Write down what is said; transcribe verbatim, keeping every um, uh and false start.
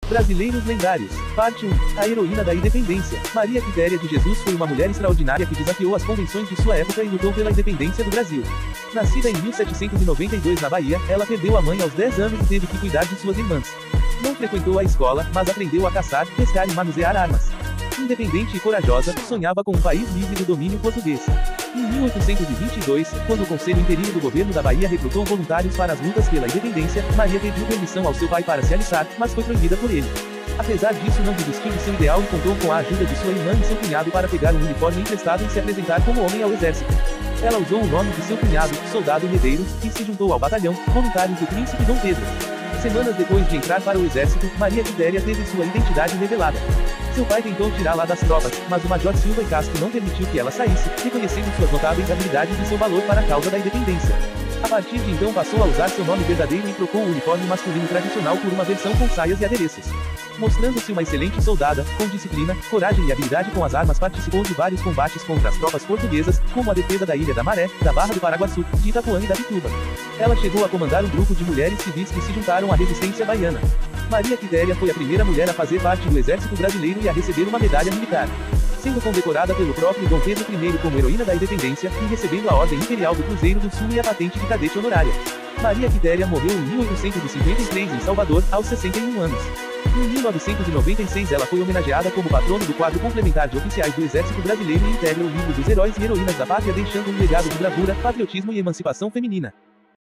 Brasileiros lendários. Parte um. A heroína da independência. Maria Quitéria de Jesus foi uma mulher extraordinária que desafiou as convenções de sua época e lutou pela independência do Brasil. Nascida em mil setecentos e noventa e dois na Bahia, ela perdeu a mãe aos dez anos e teve que cuidar de suas irmãs. Não frequentou a escola, mas aprendeu a caçar, pescar e manusear armas. Independente e corajosa, sonhava com um país livre do domínio português. Em mil oitocentos e vinte e dois, quando o Conselho Interino do Governo da Bahia recrutou voluntários para as lutas pela independência, Maria pediu permissão ao seu pai para se alistar, mas foi proibida por ele. Apesar disso, não desistiu de seu ideal e contou com a ajuda de sua irmã e seu cunhado para pegar um uniforme emprestado e se apresentar como homem ao exército. Ela usou o nome de seu cunhado, Soldado Medeiros, e se juntou ao batalhão Voluntários do Príncipe Dom Pedro. Semanas depois de entrar para o exército, Maria Quitéria teve sua identidade revelada. Seu pai tentou tirá-la das tropas, mas o Major Silva e Castro não permitiu que ela saísse, reconhecendo suas notáveis habilidades e seu valor para a causa da independência. A partir de então passou a usar seu nome verdadeiro e trocou o uniforme masculino tradicional por uma versão com saias e adereços. Mostrando-se uma excelente soldada, com disciplina, coragem e habilidade com as armas, participou de vários combates contra as tropas portuguesas, como a defesa da Ilha da Maré, da Barra do Paraguaçu, de Itapuã e da Bituba. Ela chegou a comandar um grupo de mulheres civis que se juntaram à resistência baiana. Maria Quitéria foi a primeira mulher a fazer parte do exército brasileiro e a receber uma medalha militar, sendo condecorada pelo próprio Dom Pedro I como heroína da independência, e recebendo a Ordem Imperial do Cruzeiro do Sul e a patente de cadete honorária. Maria Quitéria morreu em mil oitocentos e cinquenta e três em Salvador, aos sessenta e um anos. Em mil novecentos e noventa e seis ela foi homenageada como patrono do quadro complementar de oficiais do Exército Brasileiro e integra o livro dos heróis e heroínas da pátria, deixando um legado de bravura, patriotismo e emancipação feminina.